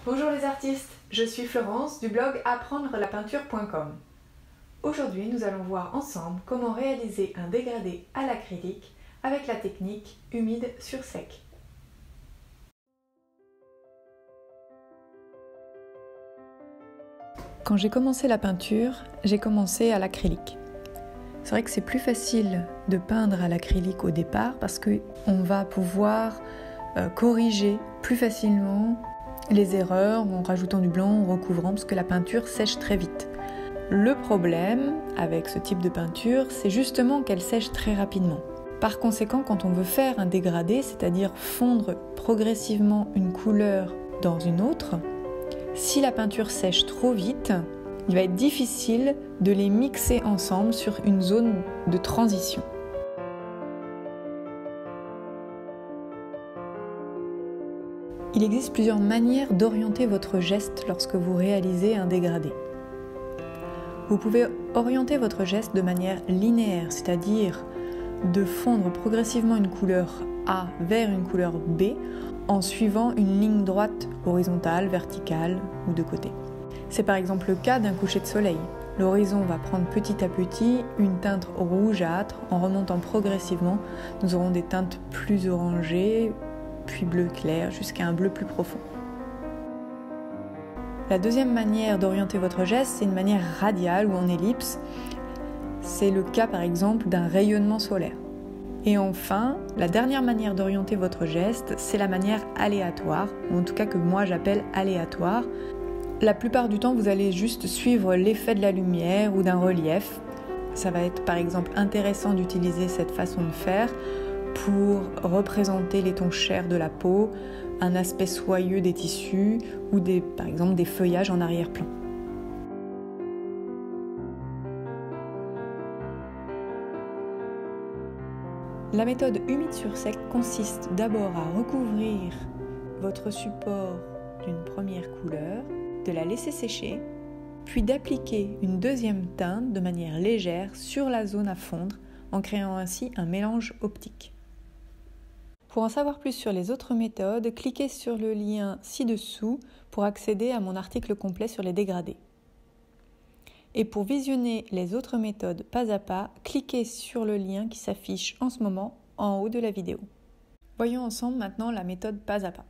Bonjour les artistes, je suis Florence du blog apprendre-la-peinture.com. Aujourd'hui, nous allons voir ensemble comment réaliser un dégradé à l'acrylique avec la technique humide sur sec. Quand j'ai commencé la peinture, j'ai commencé à l'acrylique. C'est vrai que c'est plus facile de peindre à l'acrylique au départ parce qu'on va pouvoir corriger plus facilement les erreurs en rajoutant du blanc, en recouvrant, parce que la peinture sèche très vite. Le problème avec ce type de peinture, c'est justement qu'elle sèche très rapidement. Par conséquent, quand on veut faire un dégradé, c'est-à-dire fondre progressivement une couleur dans une autre, si la peinture sèche trop vite, il va être difficile de les mixer ensemble sur une zone de transition. Il existe plusieurs manières d'orienter votre geste lorsque vous réalisez un dégradé. Vous pouvez orienter votre geste de manière linéaire, c'est-à-dire de fondre progressivement une couleur A vers une couleur B en suivant une ligne droite horizontale, verticale ou de côté. C'est par exemple le cas d'un coucher de soleil. L'horizon va prendre petit à petit une teinte rougeâtre en remontant progressivement. Nous aurons des teintes plus orangées, puis bleu clair, jusqu'à un bleu plus profond. La deuxième manière d'orienter votre geste, c'est une manière radiale ou en ellipse. C'est le cas par exemple d'un rayonnement solaire. Et enfin, la dernière manière d'orienter votre geste, c'est la manière aléatoire, ou en tout cas que moi j'appelle aléatoire. La plupart du temps, vous allez juste suivre l'effet de la lumière ou d'un relief. Ça va être par exemple intéressant d'utiliser cette façon de faire pour représenter les tons chers de la peau, un aspect soyeux des tissus ou par exemple des feuillages en arrière-plan. La méthode humide sur sec consiste d'abord à recouvrir votre support d'une première couleur, de la laisser sécher, puis d'appliquer une deuxième teinte de manière légère sur la zone à fondre en créant ainsi un mélange optique. Pour en savoir plus sur les autres méthodes, cliquez sur le lien ci-dessous pour accéder à mon article complet sur les dégradés. Et pour visionner les autres méthodes pas à pas, cliquez sur le lien qui s'affiche en ce moment en haut de la vidéo. Voyons ensemble maintenant la méthode pas à pas.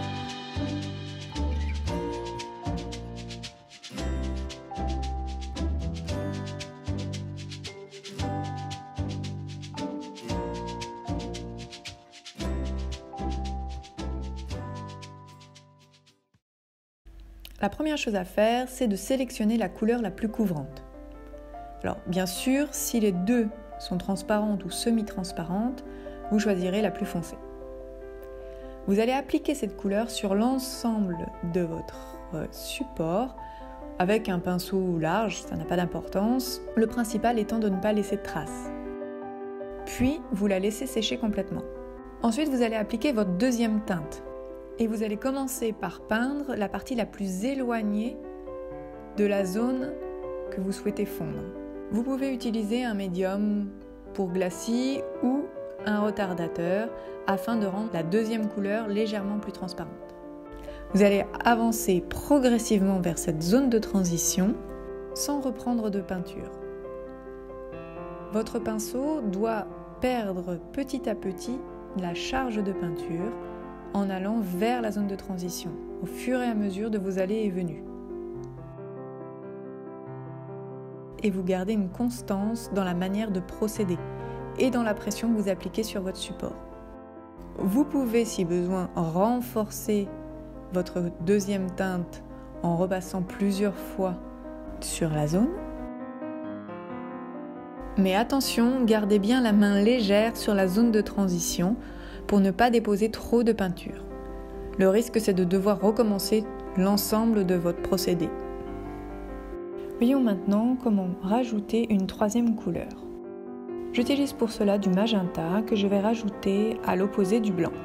La première chose à faire, c'est de sélectionner la couleur la plus couvrante. Alors, bien sûr, si les deux sont transparentes ou semi-transparentes, vous choisirez la plus foncée. Vous allez appliquer cette couleur sur l'ensemble de votre support avec un pinceau large, ça n'a pas d'importance, le principal étant de ne pas laisser de traces. Puis, vous la laissez sécher complètement. Ensuite, vous allez appliquer votre deuxième teinte. Et vous allez commencer par peindre la partie la plus éloignée de la zone que vous souhaitez fondre. Vous pouvez utiliser un médium pour glacis ou un retardateur afin de rendre la deuxième couleur légèrement plus transparente. Vous allez avancer progressivement vers cette zone de transition sans reprendre de peinture. Votre pinceau doit perdre petit à petit la charge de peinture en allant vers la zone de transition, au fur et à mesure de vos allées et venues. Et vous gardez une constance dans la manière de procéder et dans la pression que vous appliquez sur votre support. Vous pouvez, si besoin, renforcer votre deuxième teinte en repassant plusieurs fois sur la zone. Mais attention, gardez bien la main légère sur la zone de transition pour ne pas déposer trop de peinture. Le risque, c'est de devoir recommencer l'ensemble de votre procédé. Voyons maintenant comment rajouter une troisième couleur. J'utilise pour cela du magenta que je vais rajouter à l'opposé du blanc.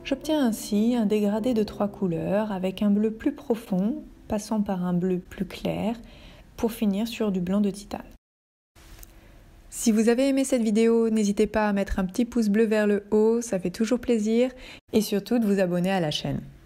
J'obtiens ainsi un dégradé de 3 couleurs avec un bleu plus profond, passant par un bleu plus clair, pour finir sur du blanc de titane. Si vous avez aimé cette vidéo, n'hésitez pas à mettre un petit pouce bleu vers le haut, ça fait toujours plaisir, et surtout de vous abonner à la chaîne.